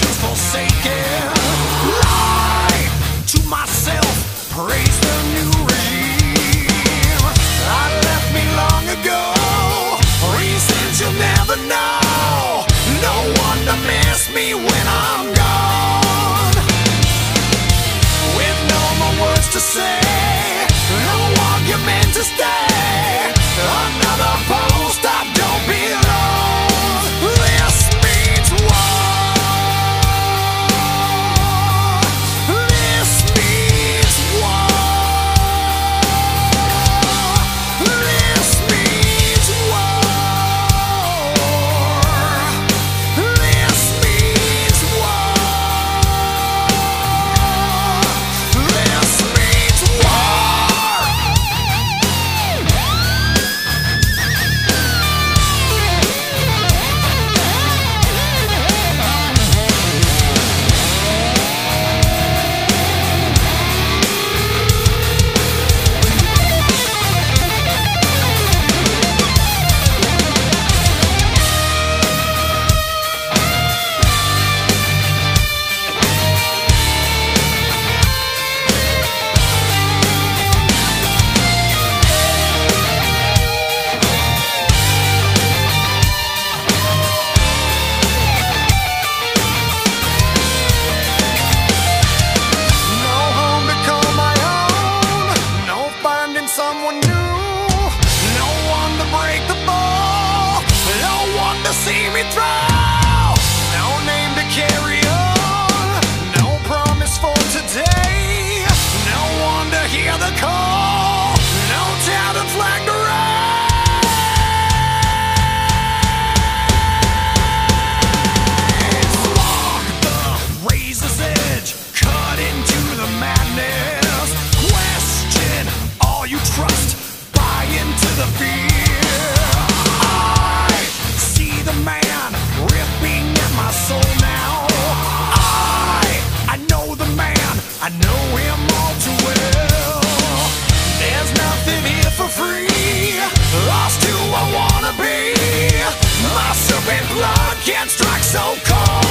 nation's forsaken. Lie to myself, praise the new regime. I left me long ago, reasons you'll never know. No one to miss me when I'm gone. With no more words to say, no argument to stay. Another post I don't belong. This means war. This means war. This means war. This means war. This means war. Someone new, no one to break the ball, no one to see me through, no name to carry on, no promise for today, no one to hear the call, no tattered flag to raise. Along the razor's edge, cut into the madness, question all you trust, buy into the fear. I see the man ripping at my soul now. I know the man, I know him all too well. There's nothing here for free, lost who I wanna be. My serpent blood can't strike so cold.